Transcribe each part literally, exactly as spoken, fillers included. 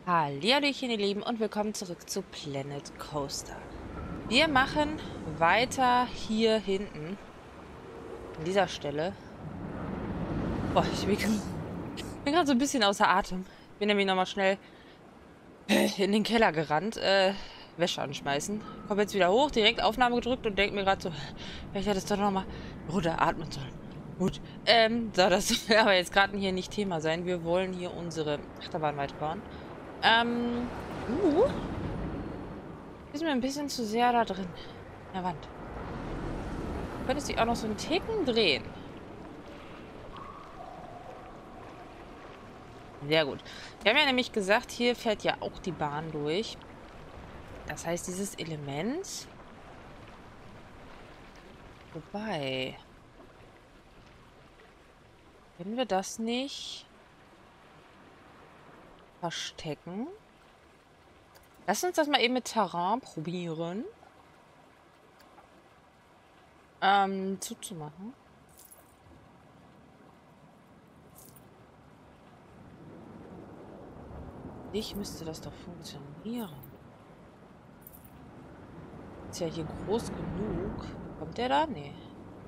Hallihallöchen, ihr Lieben, und willkommen zurück zu Planet Coaster. Wir machen weiter hier hinten, an dieser Stelle. Boah, ich bin, bin gerade so ein bisschen außer Atem. Bin nämlich nochmal schnell in den Keller gerannt, äh, Wäsche anschmeißen. Komm jetzt wieder hoch, direkt Aufnahme gedrückt und denke mir gerade so, vielleicht hätte es doch nochmal runter atmen sollen. Gut, ähm, so, das soll aber jetzt gerade hier nicht Thema sein. Wir wollen hier unsere Achterbahn weiterbauen. Ähm, uh, ist mir ein bisschen zu sehr da drin. In der Wand. Könntest du auch noch so einen Ticken drehen? Sehr gut. Wir haben ja nämlich gesagt, hier fährt ja auch die Bahn durch. Das heißt, dieses Element. Wobei. Können wir das nicht verstecken? Lass uns das mal eben mit Terrain probieren. Ähm, zuzumachen. Ich müsste das doch funktionieren. Ist ja hier groß genug. Kommt der da? Nee.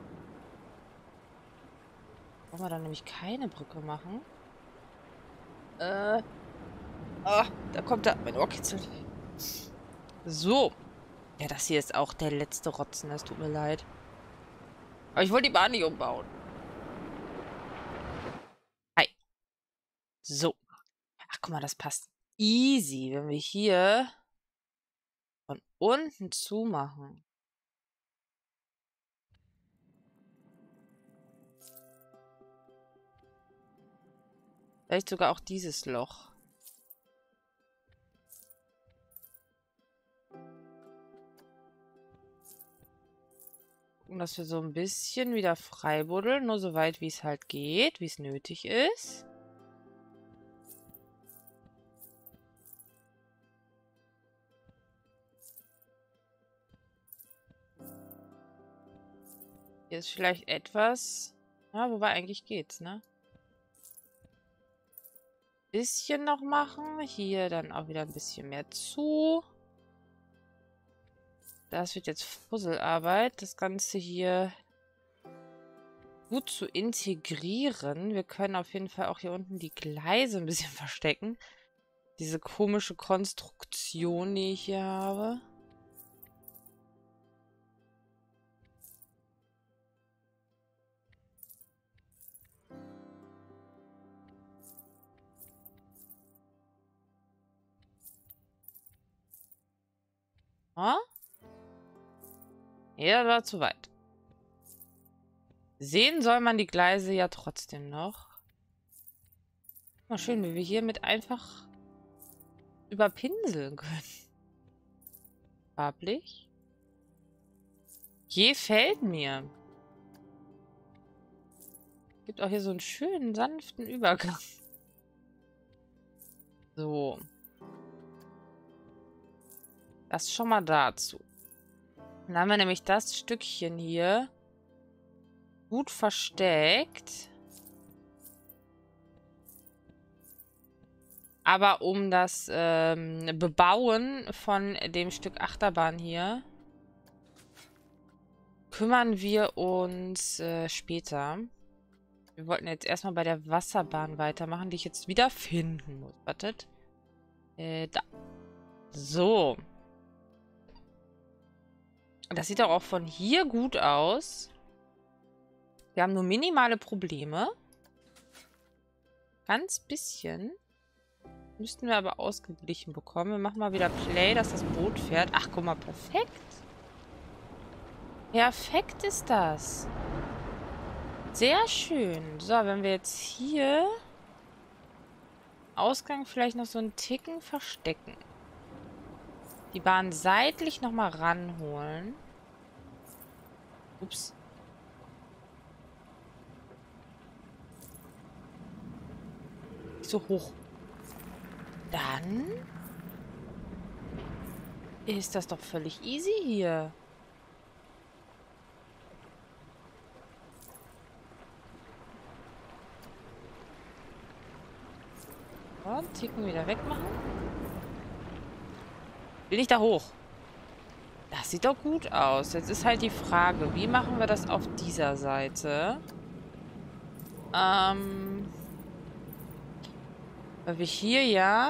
Wollen wir dann nämlich keine Brücke machen? Äh. Ah, da kommt er. Mein Ohr kitzelt. So. Ja, das hier ist auch der letzte Rotzen. Das tut mir leid. Aber ich wollte die Bahn nicht umbauen. Hi. So. Ach, guck mal, das passt easy, wenn wir hier von unten zumachen. Vielleicht sogar auch dieses Loch. Gucken, dass wir so ein bisschen wieder frei buddeln. Nur so weit, wie es halt geht, wie es nötig ist. Hier ist vielleicht etwas. Ja, wobei eigentlich geht's, ne? Bisschen noch machen. Hier dann auch wieder ein bisschen mehr zu. Das wird jetzt Fusselarbeit. Das Ganze hier gut zu integrieren. Wir können auf jeden Fall auch hier unten die Gleise ein bisschen verstecken. Diese komische Konstruktion, die ich hier habe. Ah? Ja, das war zu weit. Sehen soll man die Gleise ja trotzdem noch. Mal schön, wie wir hiermit einfach überpinseln können. Farblich. Gefällt mir. Gibt auch hier so einen schönen, sanften Übergang. So. Das schon mal dazu. Dann haben wir nämlich das Stückchen hier gut versteckt. Aber um das ähm, Bebauen von dem Stück Achterbahn hier kümmern wir uns äh, später. Wir wollten jetzt erstmal bei der Wasserbahn weitermachen, die ich jetzt wieder finden muss. Wartet. Äh, da. So. Das sieht doch auch von hier gut aus. Wir haben nur minimale Probleme. Ganz bisschen. Müssten wir aber ausgeglichen bekommen. Wir machen mal wieder Play, dass das Boot fährt. Ach, guck mal, perfekt. Perfekt ist das. Sehr schön. So, wenn wir jetzt hier Ausgang vielleicht noch so einen Ticken verstecken. Die Bahn seitlich nochmal ranholen. Ups. Nicht so hoch. Dann ist das doch völlig easy hier. So. Ticken wieder wegmachen. Will ich da hoch? Das sieht doch gut aus. Jetzt ist halt die Frage, wie machen wir das auf dieser Seite? Ähm, weil wir hier ja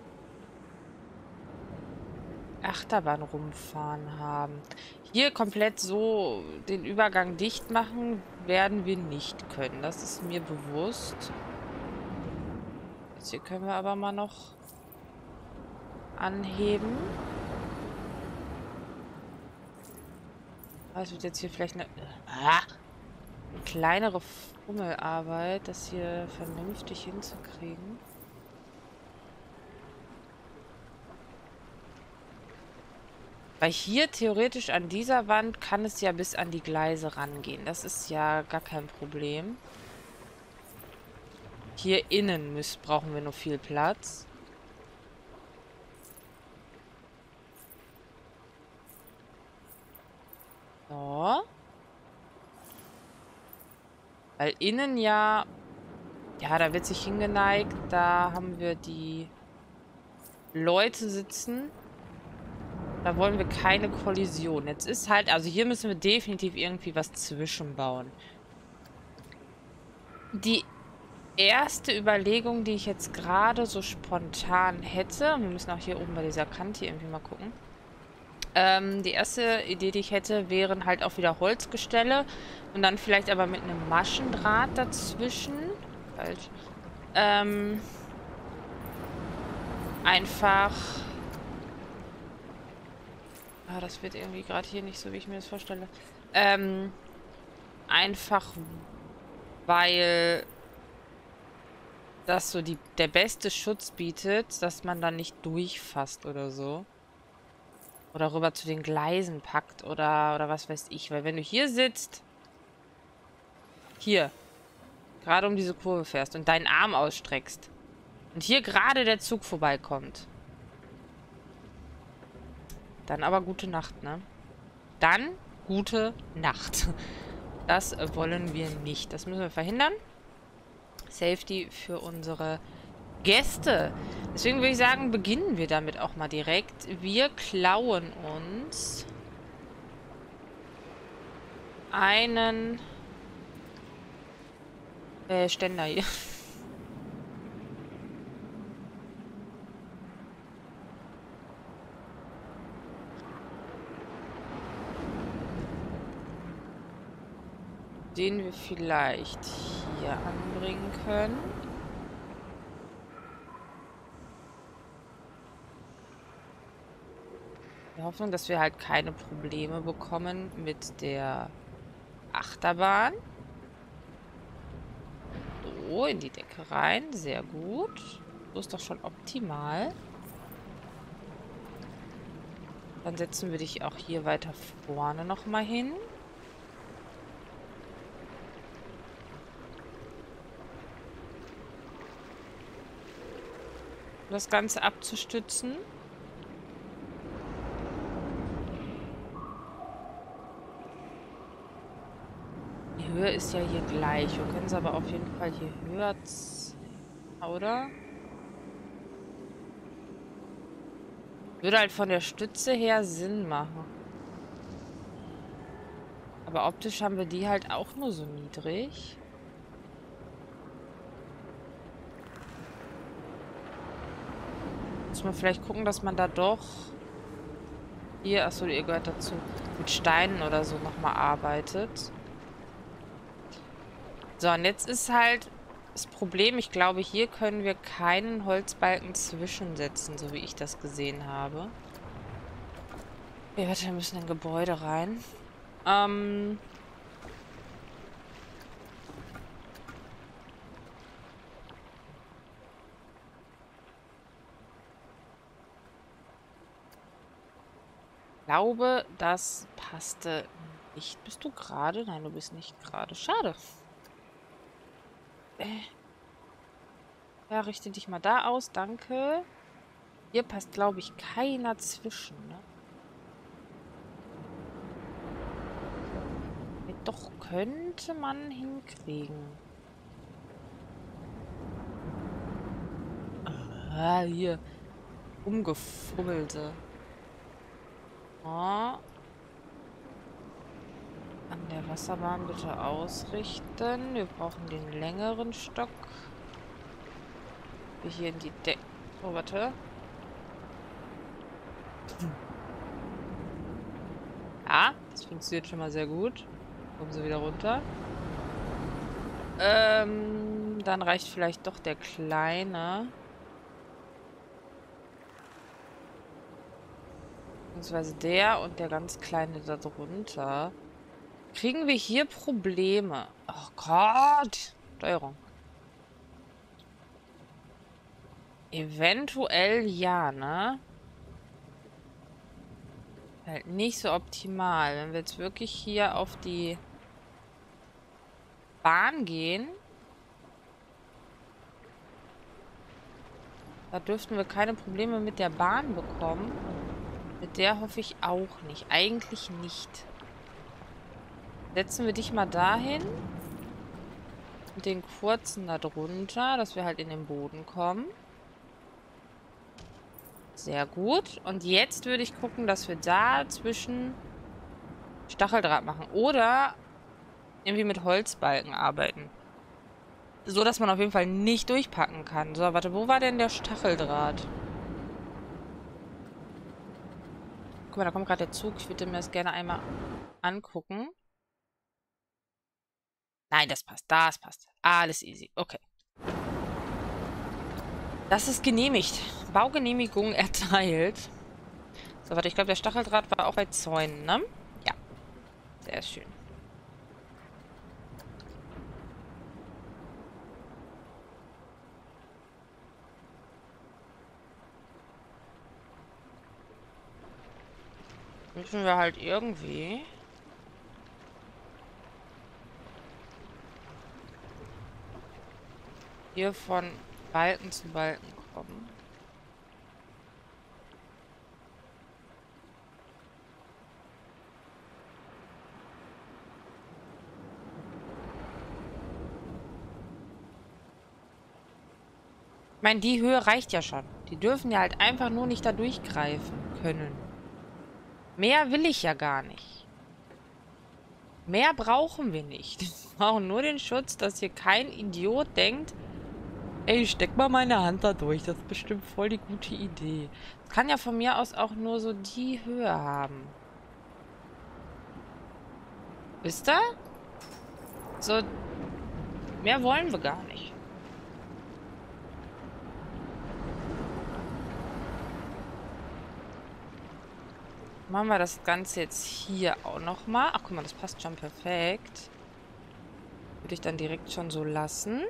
Achterbahn rumfahren haben. Hier komplett so den Übergang dicht machen, werden wir nicht können. Das ist mir bewusst. Jetzt hier können wir aber mal noch anheben. Es wird jetzt hier vielleicht eine, ah, eine kleinere Fummelarbeit, das hier vernünftig hinzukriegen. Weil hier theoretisch an dieser Wand kann es ja bis an die Gleise rangehen. Das ist ja gar kein Problem. Hier innen müssen, brauchen wir nur viel Platz. So. Weil innen ja... Ja, da wird sich hingeneigt. Da haben wir die Leute sitzen. Da wollen wir keine Kollision. Jetzt ist halt... Also hier müssen wir definitiv irgendwie was zwischenbauen. Die erste Überlegung, die ich jetzt gerade so spontan hätte... Wir müssen auch hier oben bei dieser Kante irgendwie mal gucken. Ähm, die erste Idee, die ich hätte, wären halt auch wieder Holzgestelle. Und dann vielleicht aber mit einem Maschendraht dazwischen. Falsch. Ähm, einfach... Ah, das wird irgendwie gerade hier nicht so, wie ich mir das vorstelle. Ähm, einfach, weil das so die, der beste Schutz bietet, dass man da nicht durchfasst oder so. Oder rüber zu den Gleisen packt oder, oder was weiß ich. Weil wenn du hier sitzt, hier, gerade um diese Kurve fährst und deinen Arm ausstreckst und hier gerade der Zug vorbeikommt, dann aber gute Nacht, ne? Dann gute Nacht. Das wollen wir nicht. Das müssen wir verhindern. Safety für unsere Gäste. Deswegen würde ich sagen, beginnen wir damit auch mal direkt. Wir klauen uns einen äh, Ständer hier. Den wir vielleicht hier anbringen können. In der Hoffnung, dass wir halt keine Probleme bekommen mit der Achterbahn. So, in die Decke rein. Sehr gut. So ist doch schon optimal. Dann setzen wir dich auch hier weiter vorne nochmal hin. Um das Ganze abzustützen. Die Höhe ist ja hier gleich. Wir können es aber auf jeden Fall hier höher, oder? Würde halt von der Stütze her Sinn machen. Aber optisch haben wir die halt auch nur so niedrig. Muss man vielleicht gucken, dass man da doch hier, achso, ihr gehört dazu, mit Steinen oder so nochmal arbeitet. So, und jetzt ist halt das Problem, ich glaube, hier können wir keinen Holzbalken zwischensetzen, so wie ich das gesehen habe. Ja, warte, wir müssen in ein Gebäude rein. Ähm... Ich glaube, das passte nicht. Bist du gerade? Nein, du bist nicht gerade. Schade. Äh. Ja, richte dich mal da aus. Danke. Hier passt, glaube ich, keiner zwischen, ne? Doch, könnte man hinkriegen. Ah, hier. Umgefummelte. Oh. An der Wasserbahn bitte ausrichten. Wir brauchen den längeren Stock. Wir hier in die Decke. Oh, warte. Ja, das funktioniert schon mal sehr gut. Kommen sie wieder runter. Ähm, dann reicht vielleicht doch der kleine. Beziehungsweise der und der ganz kleine da drunter. Kriegen wir hier Probleme? Oh Gott. Steuerung. Eventuell ja, ne? Halt nicht so optimal. Wenn wir jetzt wirklich hier auf die Bahn gehen, da dürften wir keine Probleme mit der Bahn bekommen. Mit der hoffe ich auch nicht. Eigentlich nicht. Setzen wir dich mal dahin. Mit den kurzen da drunter, dass wir halt in den Boden kommen. Sehr gut. Und jetzt würde ich gucken, dass wir da zwischen Stacheldraht machen. Oder irgendwie mit Holzbalken arbeiten. So, dass man auf jeden Fall nicht durchpacken kann. So, warte, wo war denn der Stacheldraht? Guck mal, da kommt gerade der Zug. Ich würde mir das gerne einmal angucken. Nein, das passt. Das passt. Alles easy. Okay. Das ist genehmigt. Baugenehmigung erteilt. So, warte, ich glaube, der Stacheldraht war auch bei Zäunen, ne? Ja. Sehr schön. Müssen wir halt irgendwie... hier von Balken zu Balken kommen. Ich meine, die Höhe reicht ja schon. Die dürfen ja halt einfach nur nicht da durchgreifen können. Mehr will ich ja gar nicht. Mehr brauchen wir nicht. Wir brauchen nur den Schutz, dass hier kein Idiot denkt, ey, steck mal meine Hand da durch. Das ist bestimmt voll die gute Idee. Das kann ja von mir aus auch nur so die Höhe haben. Wisst ihr? So, mehr wollen wir gar nicht. Machen wir das Ganze jetzt hier auch nochmal. Ach, guck mal, das passt schon perfekt. Würde ich dann direkt schon so lassen.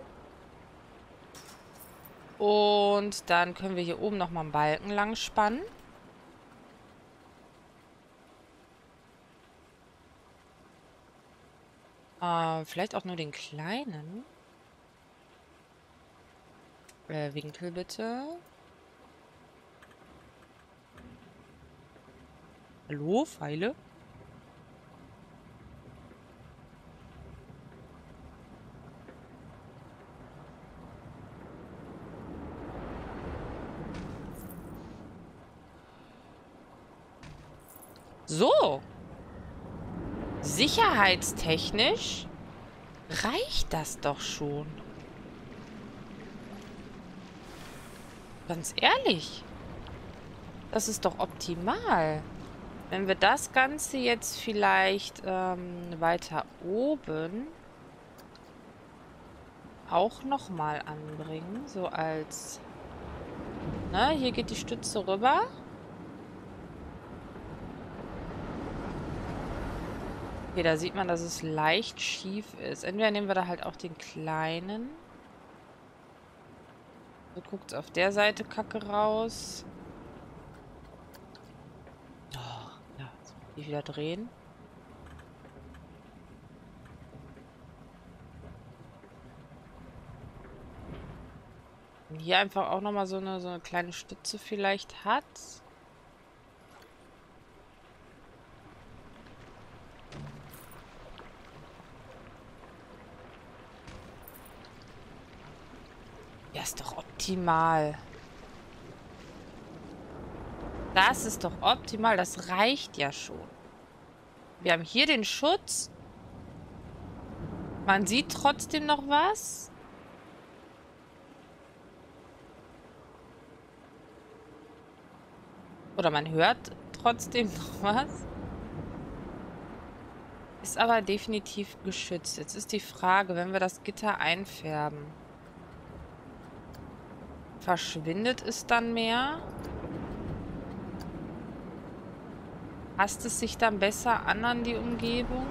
Und dann können wir hier oben nochmal einen Balken lang spannen. Äh, vielleicht auch nur den kleinen. Äh, Winkel bitte. Hallo, Pfeile? So. Sicherheitstechnisch reicht das doch schon. Ganz ehrlich. Das ist doch optimal. Wenn wir das Ganze jetzt vielleicht ähm, weiter oben auch nochmal anbringen. So als... Ne, hier geht die Stütze rüber. Okay, da sieht man, dass es leicht schief ist. Entweder nehmen wir da halt auch den kleinen. So guckt es auf der Seite kacke raus. Oh, ja, jetzt muss ich wieder drehen. Und hier einfach auch nochmal so eine, so eine kleine Stütze vielleicht hat. Ja, ist doch optimal. Das ist doch optimal. Das reicht ja schon. Wir haben hier den Schutz. Man sieht trotzdem noch was. Oder man hört trotzdem noch was. Ist aber definitiv geschützt. Jetzt ist die Frage, wenn wir das Gitter einfärben, verschwindet es dann mehr? Passt es sich dann besser an an die Umgebung?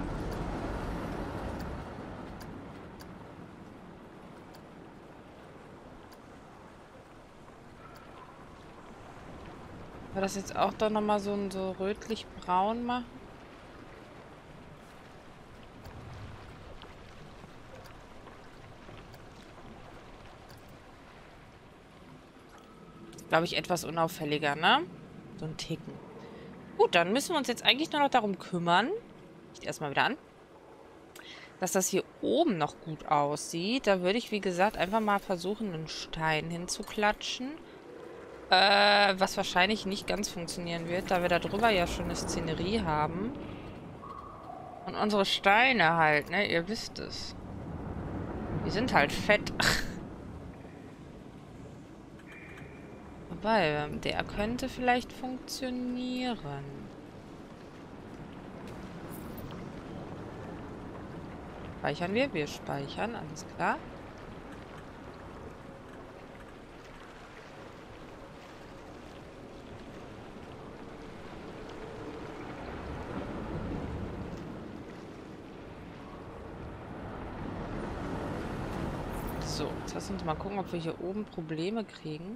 War das jetzt auch doch nochmal so, ein- so rötlich-braun machen? Glaube ich, etwas unauffälliger, ne? So ein Ticken. Gut, dann müssen wir uns jetzt eigentlich nur noch darum kümmern. Ich erstmal wieder an. Dass das hier oben noch gut aussieht. Da würde ich, wie gesagt, einfach mal versuchen, einen Stein hinzuklatschen. Äh, was wahrscheinlich nicht ganz funktionieren wird, da wir da drüber ja schon eine Szenerie haben. Und unsere Steine halt, ne? Ihr wisst es. Die sind halt fett. Wobei, ähm, der könnte vielleicht funktionieren. Speichern wir? Wir speichern, alles klar. So, jetzt lass uns mal gucken, ob wir hier oben Probleme kriegen.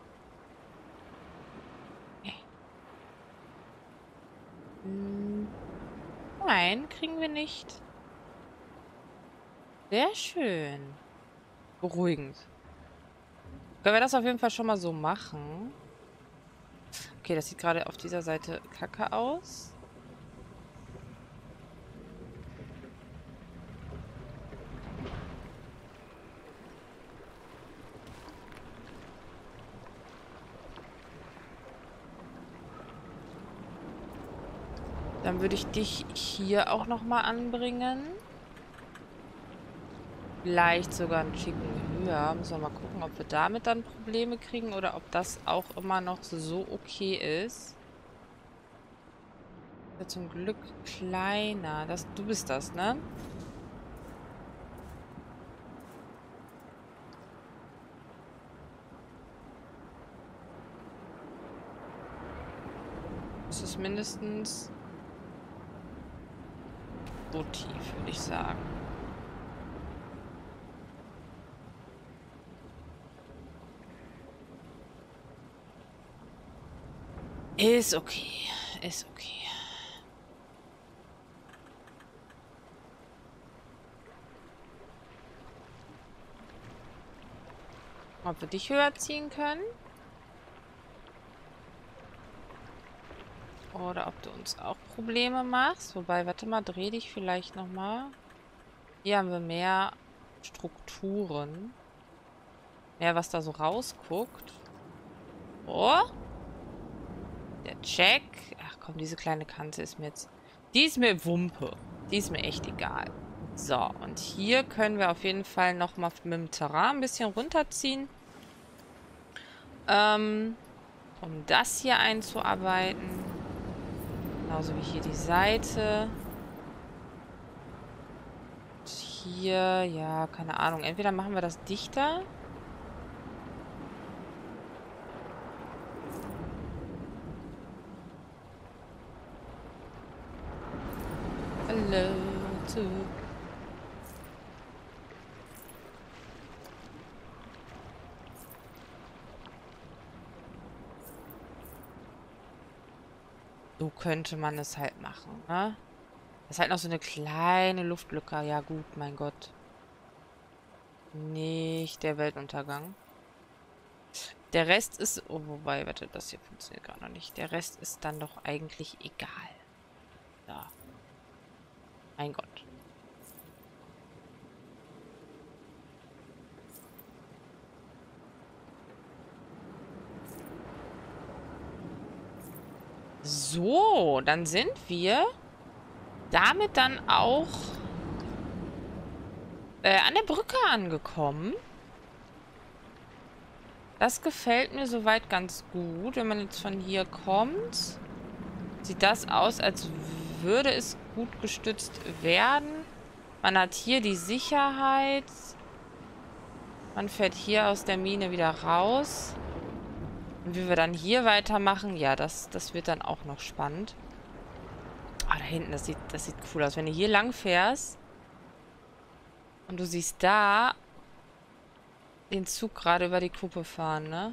Hm, nein, kriegen wir nicht. Sehr schön. Beruhigend. Können wir das auf jeden Fall schon mal so machen? Okay, das sieht gerade auf dieser Seite kacke aus. Dann würde ich dich hier auch nochmal anbringen. Vielleicht sogar ein Chicken höher. Müssen wir mal gucken, ob wir damit dann Probleme kriegen oder ob das auch immer noch so okay ist. Ja, zum Glück kleiner. Das, du bist das, ne? Das ist mindestens so tief, würde ich sagen. Ist okay. Ist okay. Ob wir dich höher ziehen können? Oder ob du uns auch Probleme machst. Wobei, warte mal, dreh dich vielleicht nochmal. Hier haben wir mehr Strukturen. Mehr, was da so rausguckt. Oh. Der Check. Ach komm, diese kleine Kante ist mir jetzt... Die ist mir Wumpe. Die ist mir echt egal. So, und hier können wir auf jeden Fall nochmal mit dem Terrain ein bisschen runterziehen. Ähm, um das hier einzuarbeiten. Genauso wie hier die Seite. Und hier, ja, keine Ahnung. Entweder machen wir das dichter. Hallo, zurück. So könnte man es halt machen, ne? Das ist halt noch so eine kleine Luftlücke. Ja gut, mein Gott. Nicht der Weltuntergang. Der Rest ist... Oh, wobei, warte, das hier funktioniert gerade noch nicht. Der Rest ist dann doch eigentlich egal. Da. Mein Gott. So, dann sind wir damit dann auch äh, an der Brücke angekommen. Das gefällt mir soweit ganz gut. Wenn man jetzt von hier kommt, sieht das aus, als würde es gut gestützt werden. Man hat hier die Sicherheit. Man fährt hier aus der Mine wieder raus. Und wie wir dann hier weitermachen, ja, das, das wird dann auch noch spannend. Ah, da hinten, das sieht, das sieht cool aus. Wenn du hier lang fährst und du siehst da den Zug gerade über die Kuppe fahren, ne?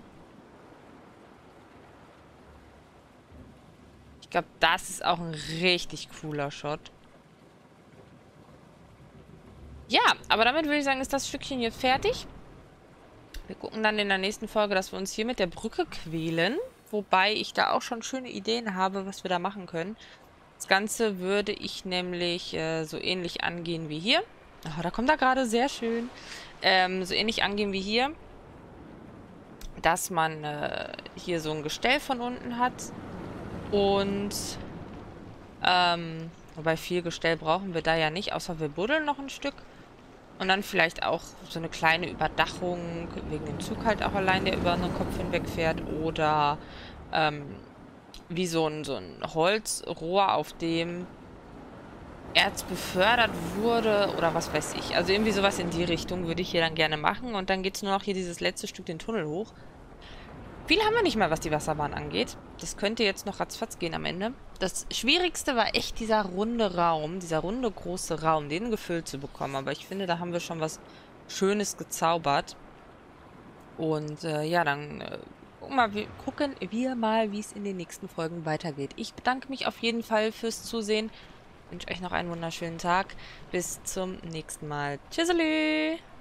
Ich glaube, das ist auch ein richtig cooler Shot. Ja, aber damit würde ich sagen, ist das Stückchen hier fertig. Wir gucken dann in der nächsten Folge, dass wir uns hier mit der Brücke quälen. Wobei ich da auch schon schöne Ideen habe, was wir da machen können. Das Ganze würde ich nämlich äh, so ähnlich angehen wie hier. Oh, da kommt er gerade sehr schön. Ähm, so ähnlich angehen wie hier. Dass man äh, hier so ein Gestell von unten hat. Und ähm, wobei viel Gestell brauchen wir da ja nicht, außer wir buddeln noch ein Stück. Und dann vielleicht auch so eine kleine Überdachung, wegen dem Zug halt auch allein, der über unseren Kopf hinweg fährt. Oder ähm, wie so ein, so ein Holzrohr, auf dem Erz befördert wurde oder was weiß ich. Also irgendwie sowas in die Richtung würde ich hier dann gerne machen. Und dann geht es nur noch hier dieses letzte Stück den Tunnel hoch. Viel haben wir nicht mehr, was die Wasserbahn angeht. Das könnte jetzt noch ratzfatz gehen am Ende. Das Schwierigste war echt dieser runde Raum, dieser runde große Raum, den gefüllt zu bekommen. Aber ich finde, da haben wir schon was Schönes gezaubert. Und äh, ja, dann äh, gucken, mal, wir, gucken wir mal, wie es in den nächsten Folgen weitergeht. Ich bedanke mich auf jeden Fall fürs Zusehen. Ich wünsche euch noch einen wunderschönen Tag. Bis zum nächsten Mal. Tschüsseli!